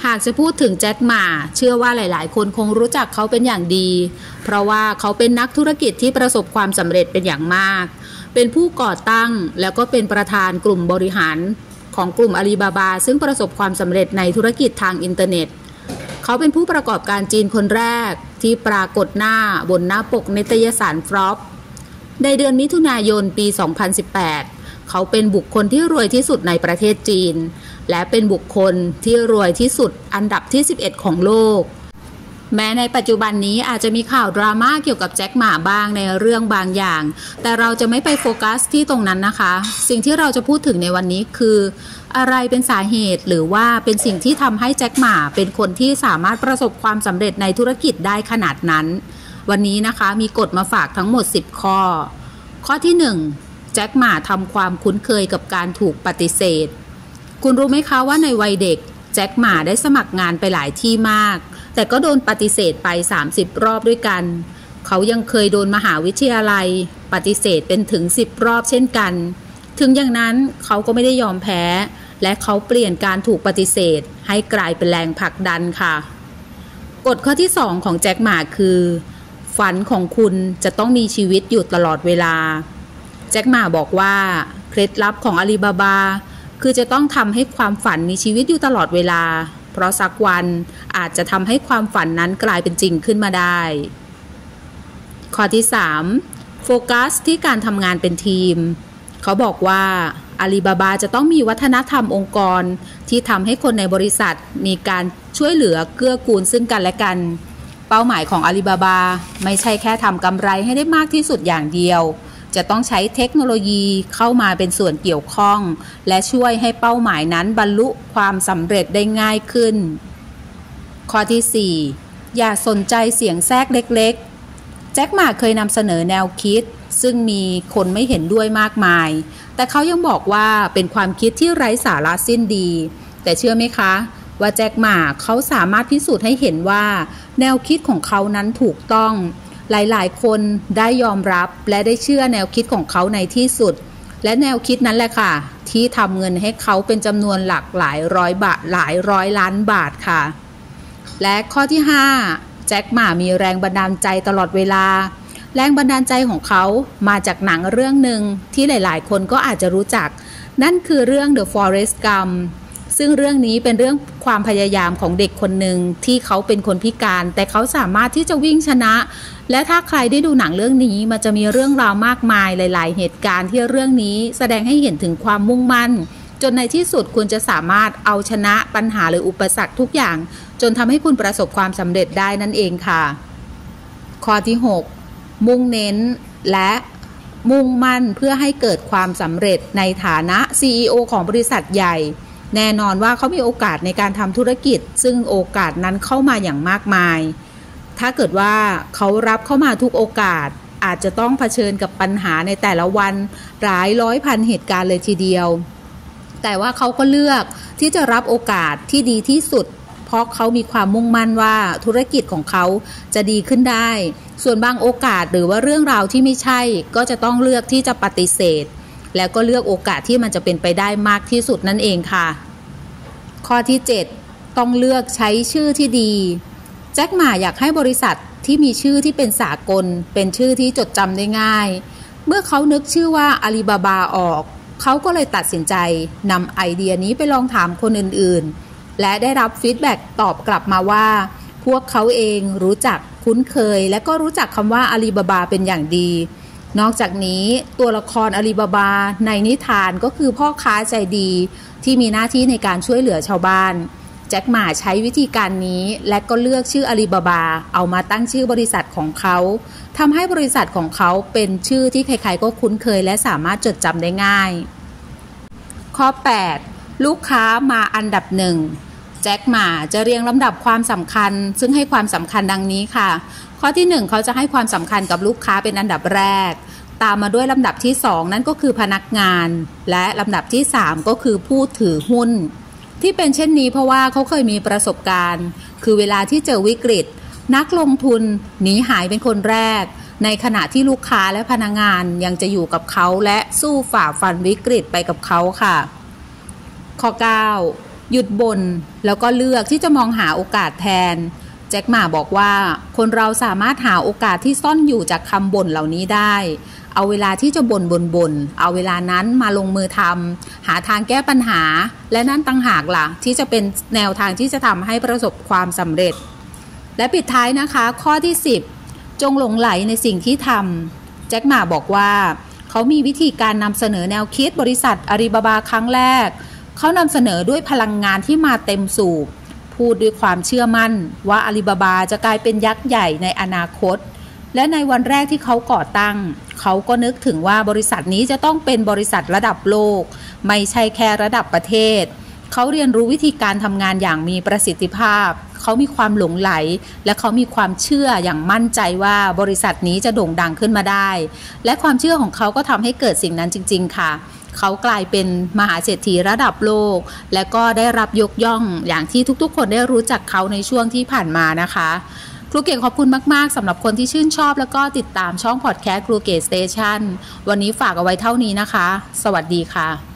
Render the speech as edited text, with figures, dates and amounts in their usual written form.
หากจะพูดถึงแจ็คหม่าเชื่อว่าหลายๆคนคงรู้จักเขาเป็นอย่างดี เพราะว่าเขาเป็นนักธุรกิจที่ประสบความสำเร็จเป็นอย่างมากเป็นผู้ก่อตั้งแล้วก็เป็นประธานกลุ่มบริหารของกลุ่มอาลีบาบาซึ่งประสบความสำเร็จในธุรกิจทางอินเทอร์เน็ตเขาเป็นผู้ประกอบการจีนคนแรกที่ปรากฏหน้าบนหน้าปกนิตยสารฟรอปในเดือนมิถุนายนปี 2018 เขาเป็นบุคคลที่รวยที่สุดในประเทศจีนและเป็นบุคคลที่รวยที่สุดอันดับที่ 11 ของโลกแม้ในปัจจุบันนี้อาจจะมีข่าวดราม่าเกี่ยวกับแจ็คหม่าบ้างในเรื่องบางอย่างแต่เราจะไม่ไปโฟกัสที่ตรงนั้นนะคะสิ่งที่เราจะพูดถึงในวันนี้คืออะไรเป็นสาเหตุหรือว่าเป็นสิ่งที่ทำให้แจ็คหม่าเป็นคนที่สามารถประสบความสำเร็จในธุรกิจได้ขนาดนั้นวันนี้นะคะมีกฎมาฝากทั้งหมด10ข้อที่1แจ็คหม่าทำความคุ้นเคยกับการถูกปฏิเสธคุณรู้ไหมคะว่าในวัยเด็กแจ็คหม่าได้สมัครงานไปหลายที่มากแต่ก็โดนปฏิเสธไป30รอบด้วยกันเขายังเคยโดนมหาวิทยาลัยปฏิเสธเป็นถึง10รอบเช่นกันถึงอย่างนั้นเขาก็ไม่ได้ยอมแพ้และเขาเปลี่ยนการถูกปฏิเสธให้กลายเป็นแรงผลักดันค่ะกฎข้อที่2ของแจ็คหม่าคือฝันของคุณจะต้องมีชีวิตอยู่ตลอดเวลาแจ็คหม่าบอกว่าเคล็ดลับของอาลีบาบาคือจะต้องทำให้ความฝันมีชีวิตอยู่ตลอดเวลาเพราะสักวันอาจจะทำให้ความฝันนั้นกลายเป็นจริงขึ้นมาได้ข้อที่3โฟกัสที่การทำงานเป็นทีมเขาบอกว่าอาลีบาบาจะต้องมีวัฒนธรรมองค์กรที่ทำให้คนในบริษัทมีการช่วยเหลือเกื้อกูลซึ่งกันและกันเป้าหมายของอาลีบาบาไม่ใช่แค่ทำกำไรให้ได้มากที่สุดอย่างเดียวจะต้องใช้เทคโนโลยีเข้ามาเป็นส่วนเกี่ยวข้องและช่วยให้เป้าหมายนั้นบรรลุความสำเร็จได้ง่ายขึ้นข้อที่4อย่าสนใจเสียงแทรกเล็กๆแจ็คหม่าเคยนำเสนอแนวคิดซึ่งมีคนไม่เห็นด้วยมากมายแต่เขายังบอกว่าเป็นความคิดที่ไร้สาระสิ้นดีแต่เชื่อไหมคะว่าแจ็คหม่าเขาสามารถพิสูจน์ให้เห็นว่าแนวคิดของเขานั้นถูกต้องหลายๆคนได้ยอมรับและได้เชื่อแนวคิดของเขาในที่สุดและแนวคิดนั้นแหละค่ะที่ทำเงินให้เขาเป็นจำนวนหลักหลายร้อยล้านบาทค่ะและข้อที่5แจ็คหม่ามีแรงบันดาลใจตลอดเวลาแรงบันดาลใจของเขามาจากหนังเรื่องหนึ่งที่หลายๆคนก็อาจจะรู้จักนั่นคือเรื่อง The Forrest Gump ซึ่งเรื่องนี้เป็นเรื่องความพยายามของเด็กคนหนึ่งที่เขาเป็นคนพิการแต่เขาสามารถที่จะวิ่งชนะและถ้าใครได้ดูหนังเรื่องนี้มันจะมีเรื่องราวมากมายหลายๆเหตุการณ์ที่เรื่องนี้แสดงให้เห็นถึงความมุ่งมั่นจนในที่สุดคุณจะสามารถเอาชนะปัญหาหรืออุปสรรคทุกอย่างจนทำให้คุณประสบความสำเร็จได้นั่นเองค่ะข้อที่6มุ่งเน้นและมุ่งมั่นเพื่อให้เกิดความสำเร็จในฐานะ CEO ของบริษัทใหญ่แน่นอนว่าเขามีโอกาสในการทำธุรกิจซึ่งโอกาสนั้นเข้ามาอย่างมากมายถ้าเกิดว่าเขารับเข้ามาทุกโอกาสอาจจะต้องเผชิญกับปัญหาในแต่ละวันหลายร้อยพันเหตุการณ์เลยทีเดียวแต่ว่าเขาก็เลือกที่จะรับโอกาสที่ดีที่สุดเพราะเขามีความมุ่งมั่นว่าธุรกิจของเขาจะดีขึ้นได้ส่วนบางโอกาสหรือว่าเรื่องราวที่ไม่ใช่ก็จะต้องเลือกที่จะปฏิเสธแล้วก็เลือกโอกาสที่มันจะเป็นไปได้มากที่สุดนั่นเองค่ะข้อที่7ต้องเลือกใช้ชื่อที่ดีแจ็คหม่าอยากให้บริษัทที่มีชื่อที่เป็นสากลเป็นชื่อที่จดจำได้ง่ายเมื่อเขานึกชื่อว่าอาลีบาบาออกเขาก็เลยตัดสินใจนำไอเดียนี้ไปลองถามคนอื่นๆและได้รับฟีดแบ็กตอบกลับมาว่าพวกเขาเองรู้จักคุ้นเคยและก็รู้จักคำว่าอาลีบาบาเป็นอย่างดีนอกจากนี้ตัวละครอาลีบาบาในนิทานก็คือพ่อค้าใจดีที่มีหน้าที่ในการช่วยเหลือชาวบ้านแจ็คหม่าใช้วิธีการนี้และก็เลือกชื่ออาลีบาบาเอามาตั้งชื่อบริษัทของเขาทำให้บริษัทของเขาเป็นชื่อที่ใครๆก็คุ้นเคยและสามารถจดจำได้ง่ายข้อ8ลูกค้ามาอันดับ1แจ็คหม่าจะเรียงลำดับความสำคัญซึ่งให้ความสำคัญดังนี้ค่ะข้อที่1เขาจะให้ความสำคัญกับลูกค้าเป็นอันดับแรกตามมาด้วยลำดับที่2นั่นก็คือพนักงานและลำดับที่3ก็คือผู้ถือหุ้นที่เป็นเช่นนี้เพราะว่าเขาเคยมีประสบการณ์คือเวลาที่เจอวิกฤตนักลงทุนหนีหายเป็นคนแรกในขณะที่ลูกค้าและพนักงานยังจะอยู่กับเขาและสู้ฝ่าฟันวิกฤตไปกับเขาค่ะข้อ9 หยุดบ่นแล้วก็เลือกที่จะมองหาโอกาสแทนแจ็คหม่าบอกว่าคนเราสามารถหาโอกาสที่ซ่อนอยู่จากคำบ่นเหล่านี้ได้เอาเวลาที่จะบ่นเอาเวลานั้นมาลงมือทำหาทางแก้ปัญหาและนั่นต่างหากล่ะที่จะเป็นแนวทางที่จะทำให้ประสบความสำเร็จและปิดท้ายนะคะข้อที่10จงหลงไหลในสิ่งที่ทำแจ็คหม่าบอกว่าเขามีวิธีการนำเสนอแนวคิดบริษัทอาลีบาบาครั้งแรกเขานำเสนอด้วยพลังงานที่มาเต็มสูบพูดด้วยความเชื่อมั่นว่าอาลีบาบาจะกลายเป็นยักษ์ใหญ่ในอนาคตและในวันแรกที่เขาก่อตั้งเขาก็นึกถึงว่าบริษัทนี้จะต้องเป็นบริษัทระดับโลกไม่ใช่แค่ระดับประเทศเขาเรียนรู้วิธีการทำงานอย่างมีประสิทธิภาพเขามีความหลงไหลและเขามีความเชื่ออย่างมั่นใจว่าบริษัทนี้จะโด่งดังขึ้นมาได้และความเชื่อของเขาก็ทำให้เกิดสิ่งนั้นจริงๆค่ะเขากลายเป็นมหาเศรษฐีระดับโลกและก็ได้รับยกย่องอย่างที่ทุกๆคนได้รู้จักเขาในช่วงที่ผ่านมานะคะครูเก๋ขอบคุณมากๆสำหรับคนที่ชื่นชอบแล้วก็ติดตามช่องพอดแคสต์ครูเก๋สเตชันวันนี้ฝากเอาไว้เท่านี้นะคะสวัสดีค่ะ